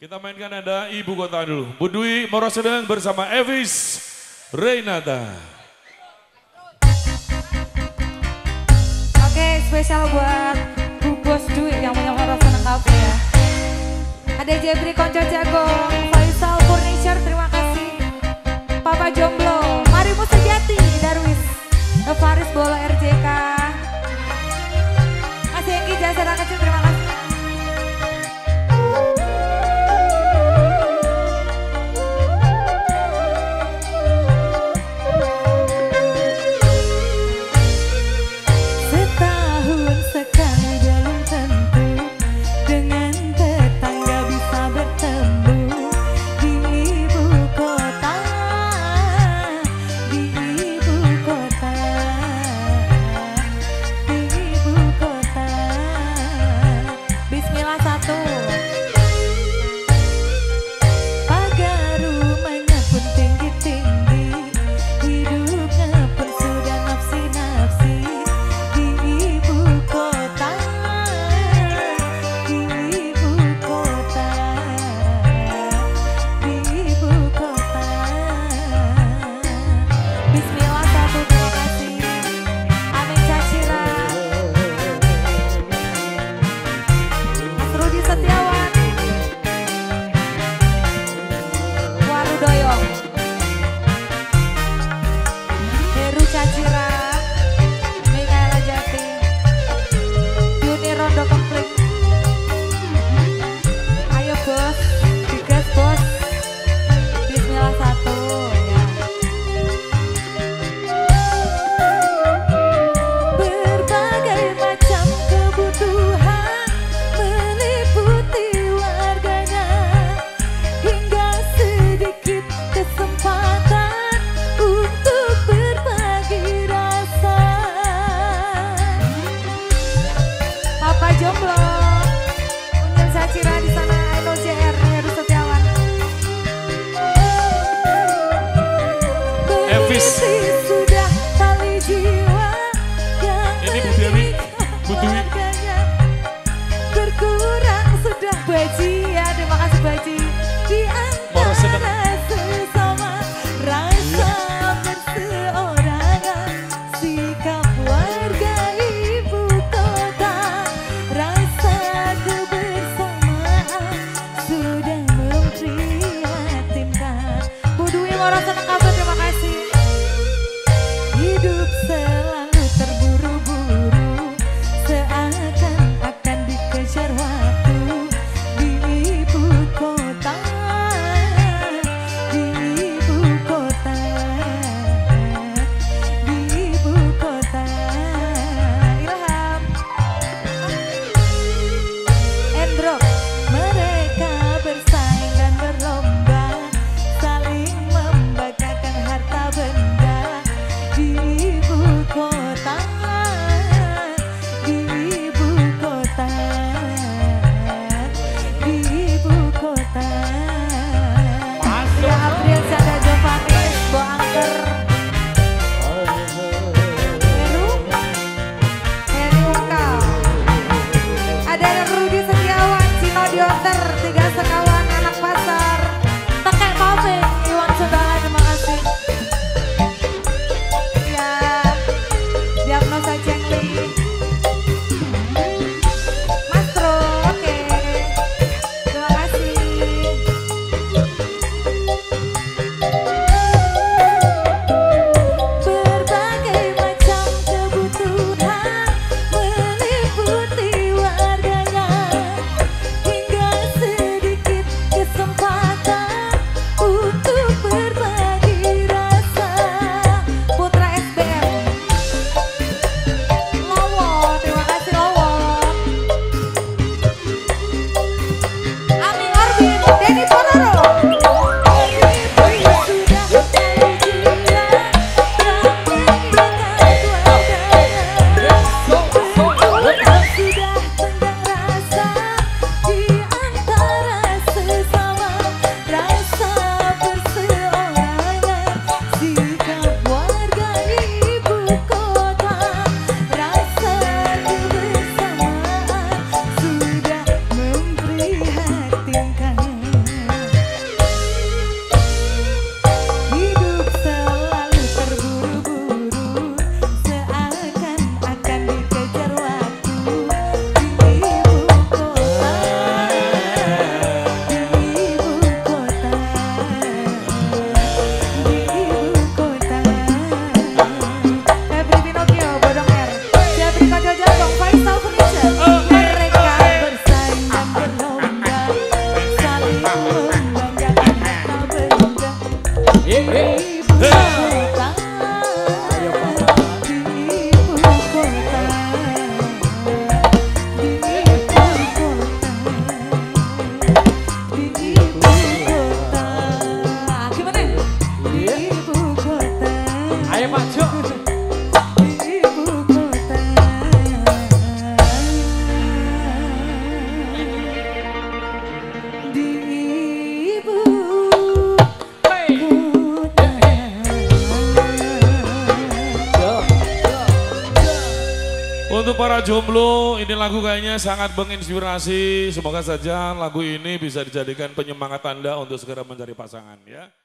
Kita mainkan ada Ibu Kota dulu. Bu Dwi Morosedeng bersama Evis Renata. Oke, spesial buat Bu Bos Dwi yang punya Morosedeng Cafe ya. Ada Jebri Konco Jagong, Faisal Furniture, terima kasih. Papa Jomblo, Marimu Sejati, Darwis, Faris Bolo RJK. Mas Hengki Jasa Kecil, terima kasih. Untuk para jomblo, ini lagu kayaknya sangat menginspirasi. Semoga saja lagu ini bisa dijadikan penyemangat Anda untuk segera mencari pasangan ya.